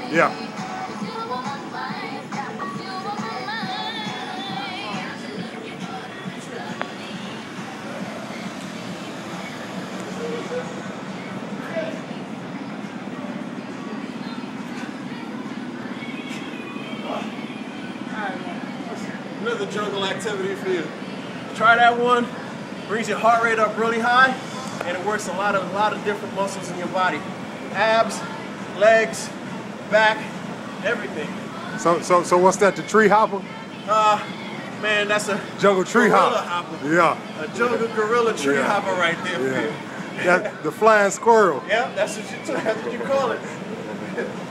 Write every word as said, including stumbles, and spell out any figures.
Yeah. Another jungle activity for you. Try that one. Brings your heart rate up really high, and it works a lot of a lot of different muscles in your body, abs, legs, back, everything. So so so what's that? The tree hopper? Uh, man, that's a jungle tree gorilla hopper. hopper. Yeah. A jungle gorilla tree yeah. hopper right there yeah. for you. That's the flying squirrel. Yeah, that's what you that's what you call it.